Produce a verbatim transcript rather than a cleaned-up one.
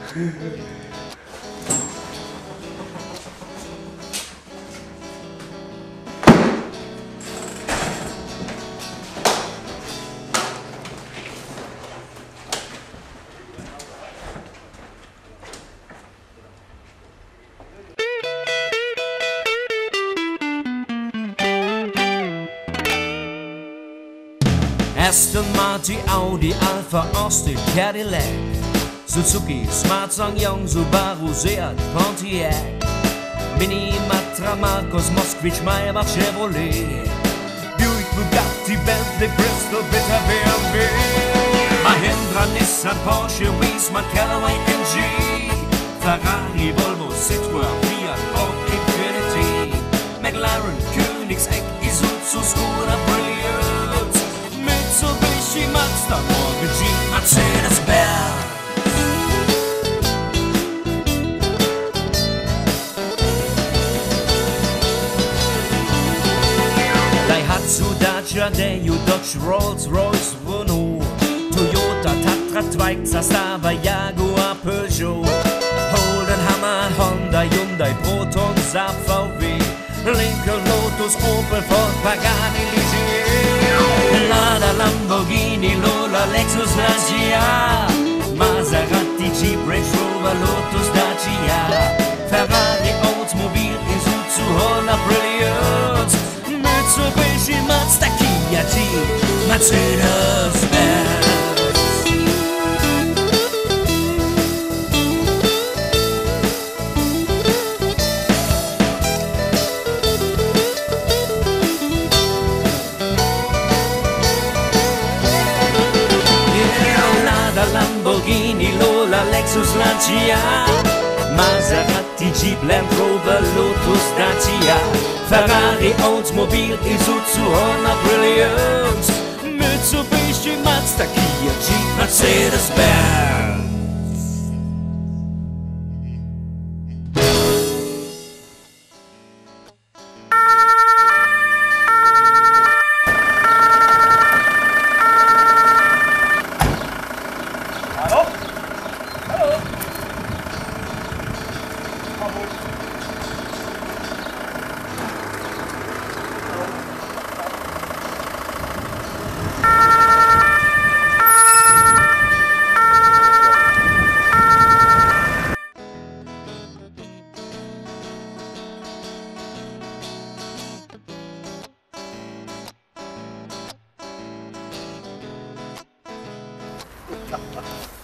Aston Martin, Audi, Alfa, Austin, Cadillac, Suzuki, Smart, Ssangyong, Subaru, Seat, Pontiac, Mini, Matra, Marcos, Moskvich, Maybach, Chevrolet, Buick, Bugatti, Bentley, Bristol, Bitter, B M W, Mahindra, Nissan, Porsche, Wiesmann, Callaway, M G, Ferrari, Volvo, Citroën, Fiat, Ford, Infiniti, McLaren, Koenigsegg, Isuzu, Skoda, Brilliant, Mitsubishi, Mazda, Morgan, Jeep, Mercedes, Benz. Daihatsu, Dacia, Daewoo, Dodge, Rolls Royce, Renault, Toyota, Tatra, Twix, Stava, Jaguar, Peugeot, Holden, Hammer, Honda, Hyundai, Proton, Saab, V W, Lincoln, Lotus, Opel, Ford, Pagani, Ligier, Lada, Lamborghini, Lola, Lexus, Lancia, Maserati, Jeep, Range Rover, Lotus, Dacia, Ferrari, Oldsmobile, Isuzu, Honda, Brilliant, Mitsubishi, Mazda, Kia, Jeep, Mercedes, Benz. Lamborghini, Lola, Lexus, Lancia, Maserati, Jeep, Land Rover, Lotus, Dacia, Ferrari, Oldsmobile, Isuzu, Honda, Brilliant, Mitsubishi, Mazda, Kia, Jeep, Mercedes, Benz. Ha ha ha.